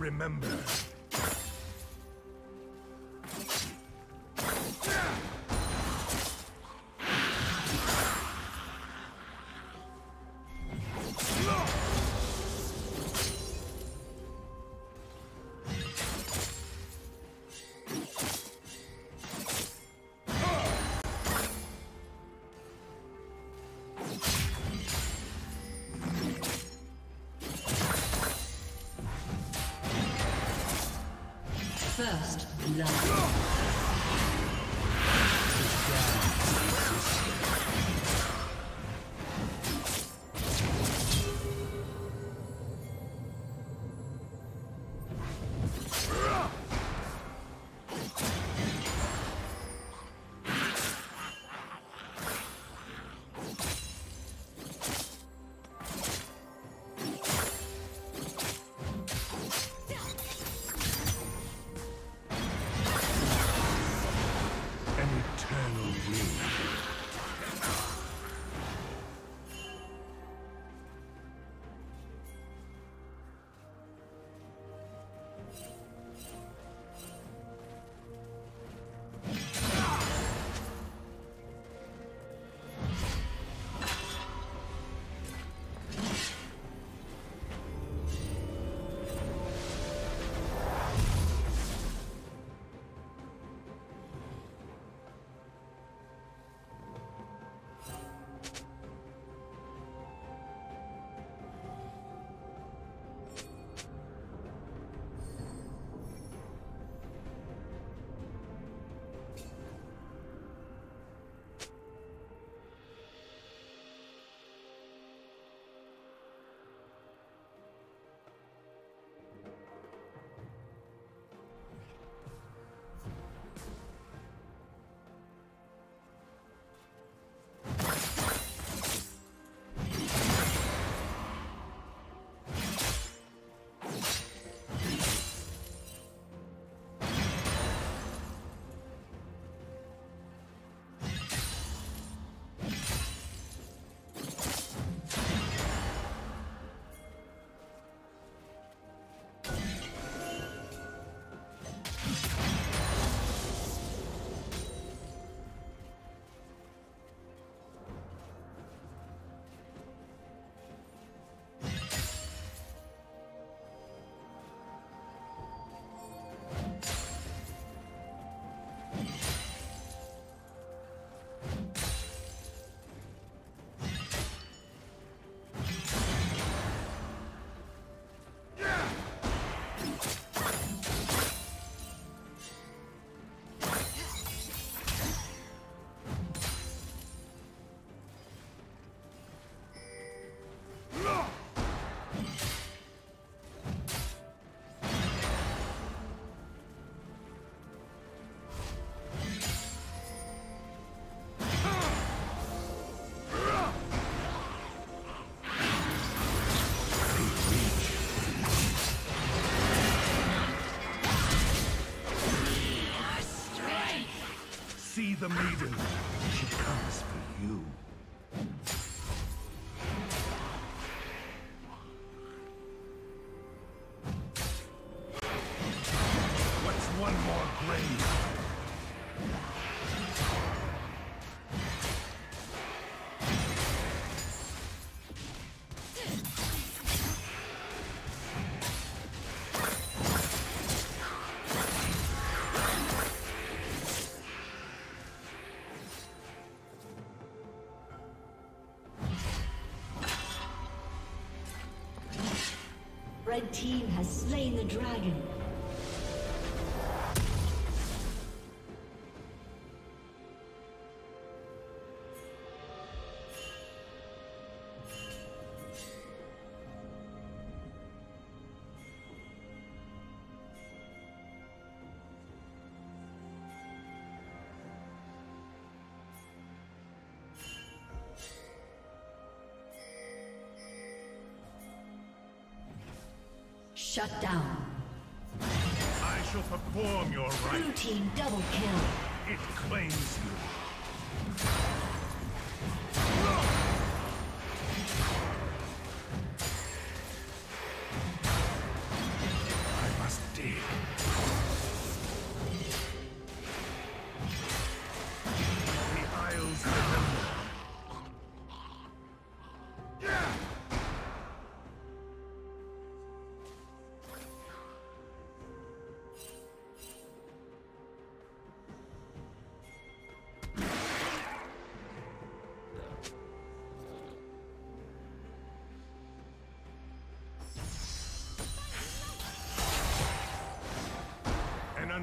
remember. First love. See the maiden. She comes for you. What's one more grave? Red team has slain the dragon. Shut down. I shall perform your right. Blue team double kill. It claims you. I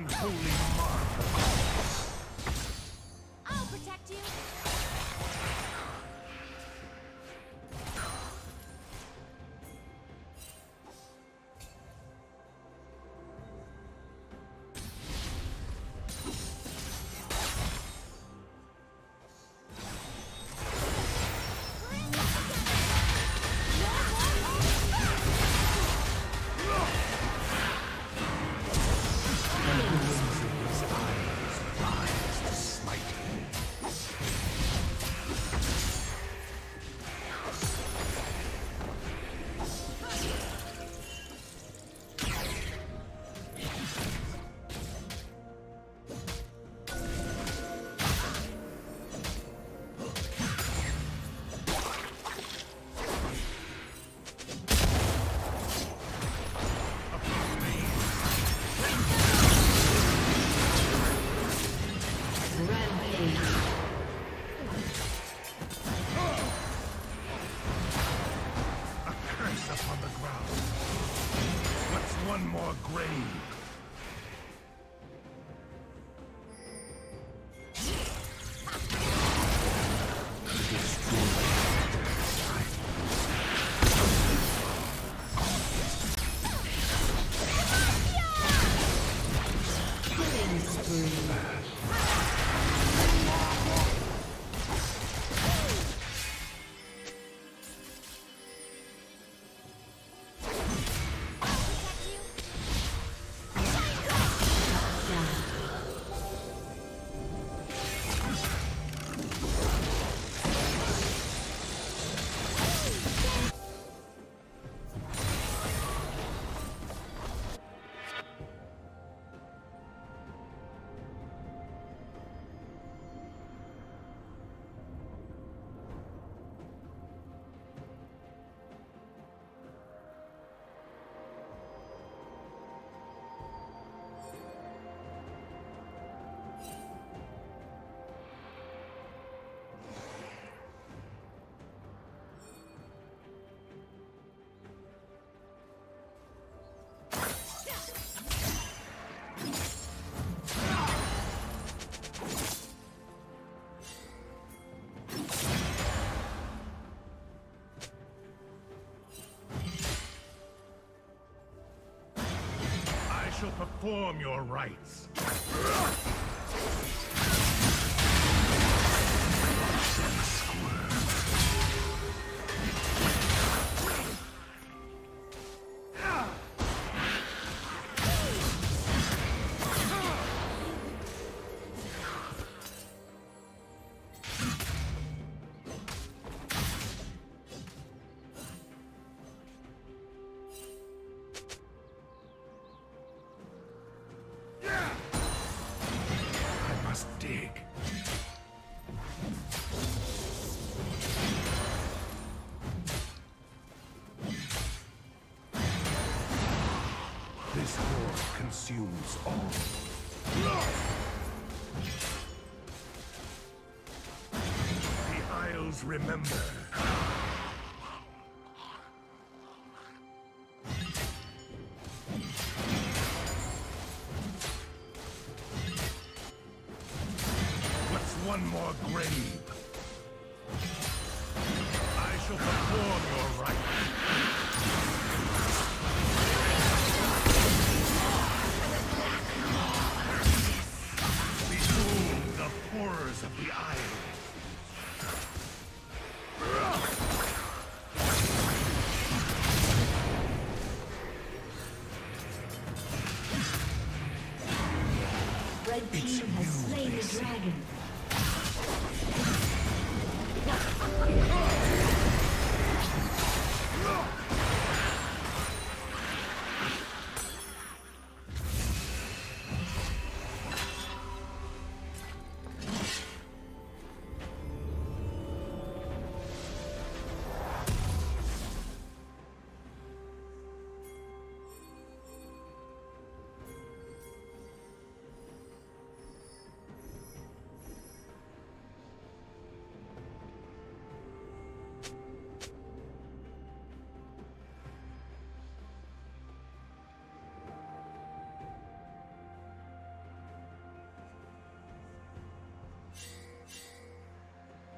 unholy marvel. I'll protect you. One more grave. Perform your rites. Dig. This horde consumes all. The Isles remember. One more grave. I shall perform your rite. Behold the horrors of the Isle. Red team has slain the dragon.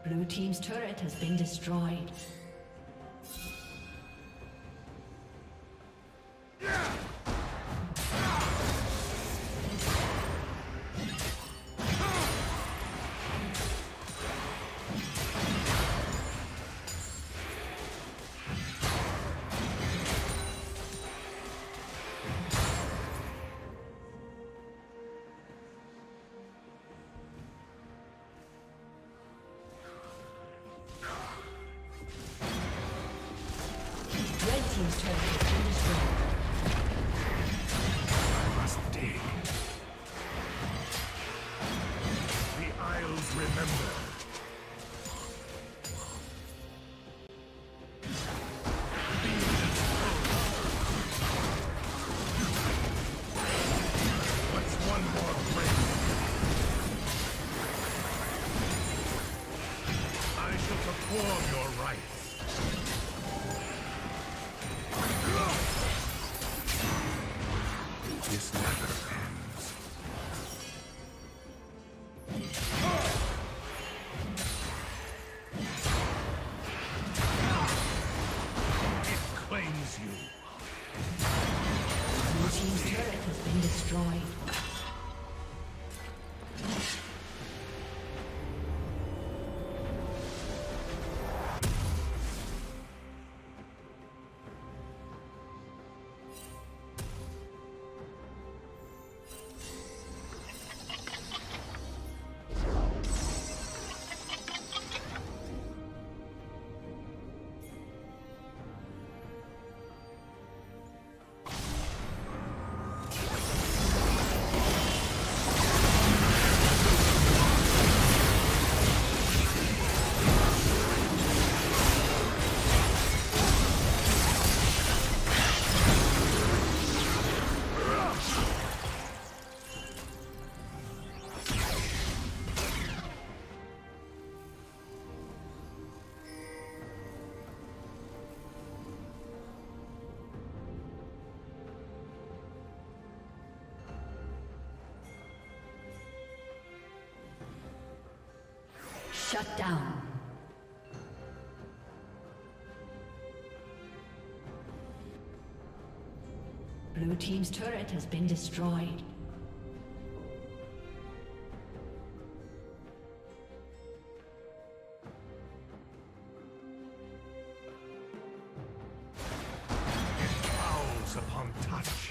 Blue team's turret has been destroyed. team's turret has been destroyed. I must dig. The Isles remember. What's one more friend? I shall perform your rites. This never ends. It claims you. Your team's turret has been destroyed. Shut down. Blue team's turret has been destroyed. It fouls upon touch.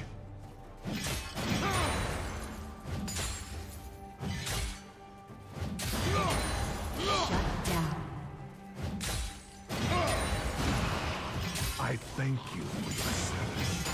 I thank you for your service.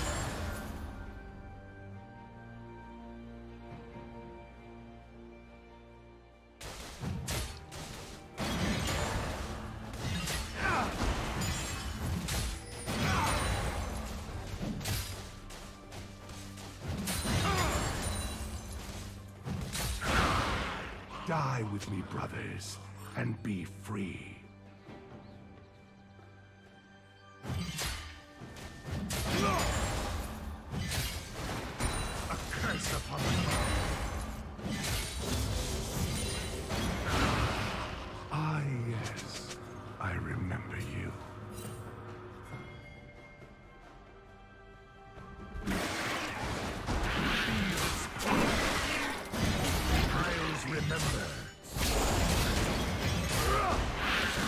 Die with me, brothers, and be free. A curse upon the world. Ah, yes, I remember you. Isles remember.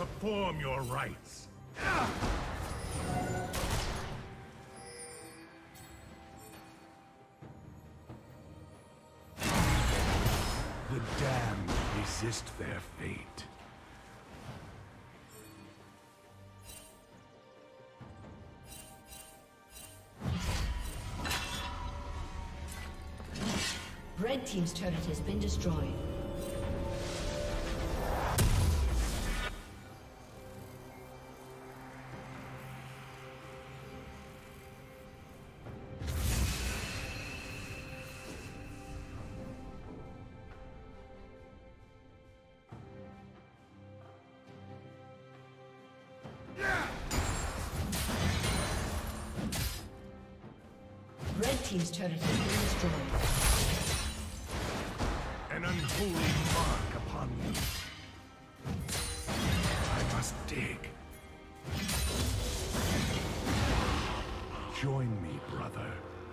perform your rites. The damned resist their fate. Red team's turret has been destroyed. Red team's turret has been destroyed. An unholy mark upon you. I must dig. Join me, brother.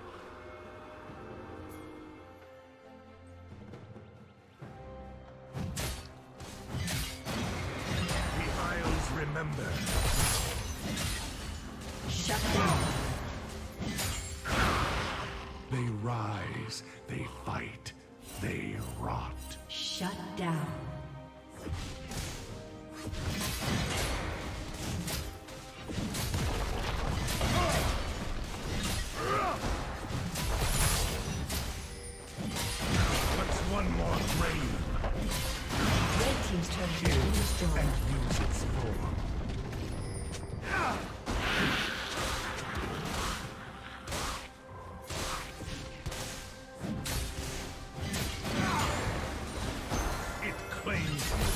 The Isles remember. Shut down. They rise, they fight, they rot. Shut down. What's one more grave? Red team's turret has been destroyed. And use its form. It claims you.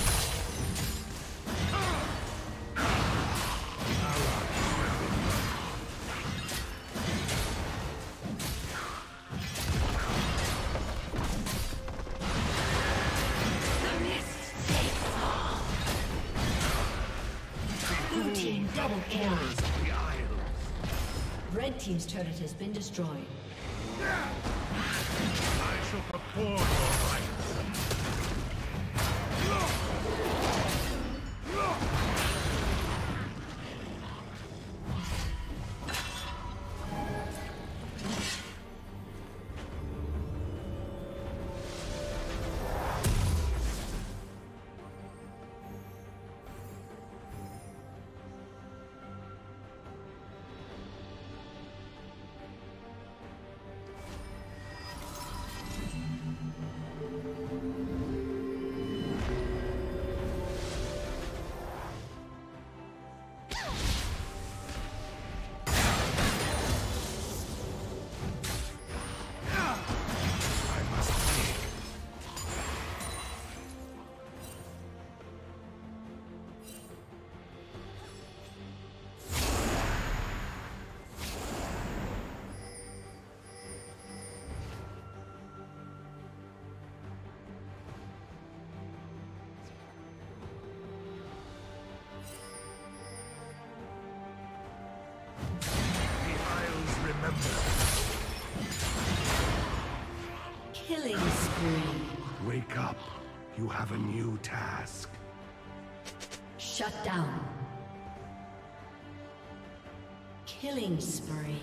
Blue team double kill. Horrors of the Isles. Red team's turret has been destroyed. I shall perform your rites. Killing spree. Wake up. You have a new task. Shut down. Killing spree.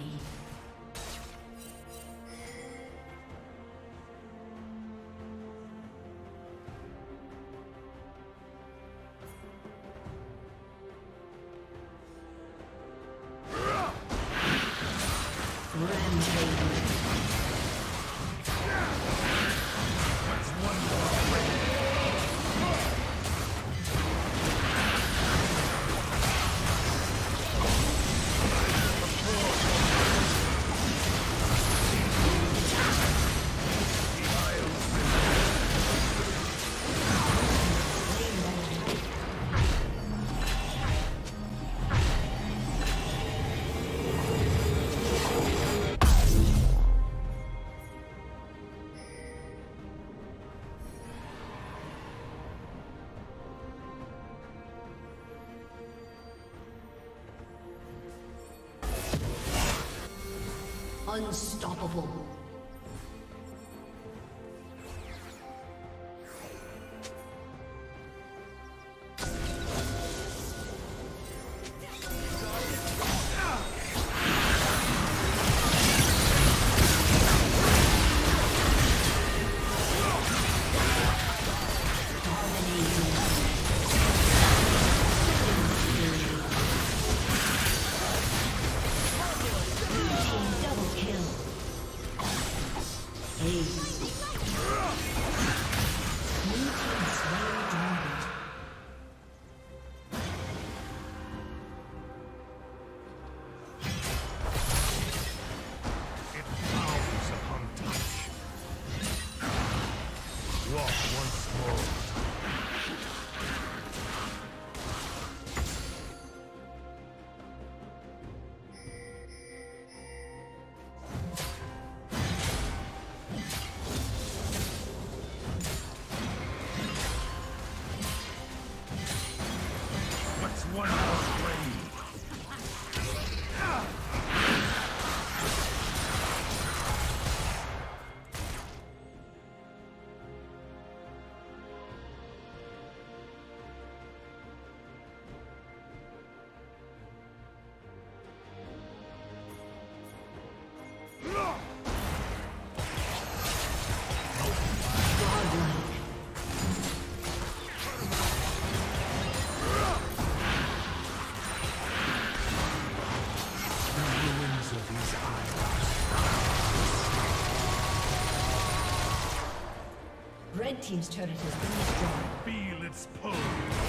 Unstoppable. one more grave. Red team's turret has been destroyed. Feel its pull.